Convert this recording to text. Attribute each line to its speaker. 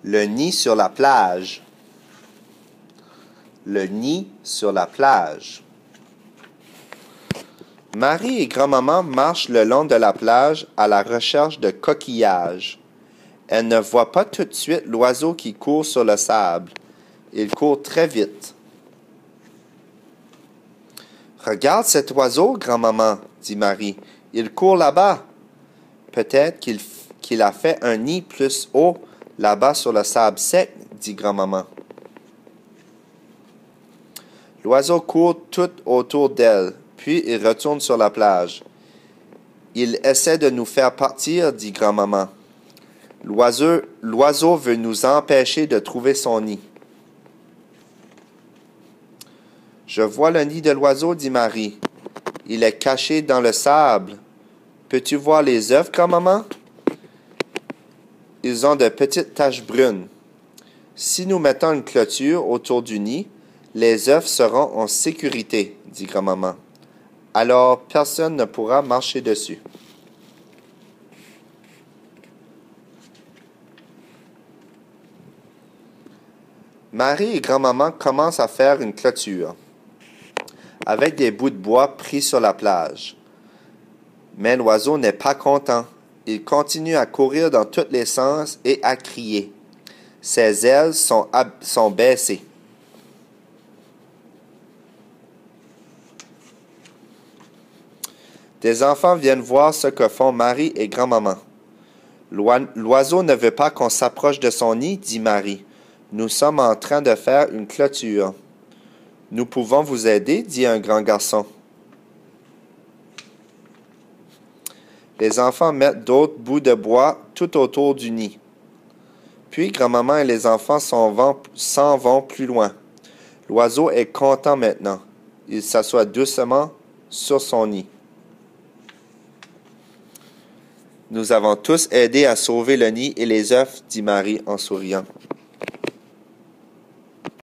Speaker 1: Le nid sur la plage. Le nid sur la plage. Marie et grand-maman marchent le long de la plage à la recherche de coquillages. Elles ne voient pas tout de suite l'oiseau qui court sur le sable. Il court très vite. « Regarde cet oiseau, grand-maman, » dit Marie. « Il court là-bas. » Peut-être qu'il a fait un nid plus haut là-bas sur le sable sec, dit grand-maman. L'oiseau court tout autour d'elle, puis il retourne sur la plage. Il essaie de nous faire partir, dit grand-maman. L'oiseau veut nous empêcher de trouver son nid. Je vois le nid de l'oiseau, dit Marie. Il est caché dans le sable. Peux-tu voir les œufs, grand-maman? Ils ont de petites taches brunes. Si nous mettons une clôture autour du nid, les œufs seront en sécurité, dit grand-maman. Alors personne ne pourra marcher dessus. Marie et grand-maman commencent à faire une clôture avec des bouts de bois pris sur la plage. Mais l'oiseau n'est pas content. Il continue à courir dans tous les sens et à crier. Ses ailes sont baissées. Des enfants viennent voir ce que font Marie et grand-maman. L'oiseau ne veut pas qu'on s'approche de son nid, dit Marie. Nous sommes en train de faire une clôture. Nous pouvons vous aider, dit un grand garçon. Les enfants mettent d'autres bouts de bois tout autour du nid. Puis grand-maman et les enfants s'en vont plus loin. L'oiseau est content maintenant. Il s'assoit doucement sur son nid. Nous avons tous aidé à sauver le nid et les œufs, dit Marie en souriant.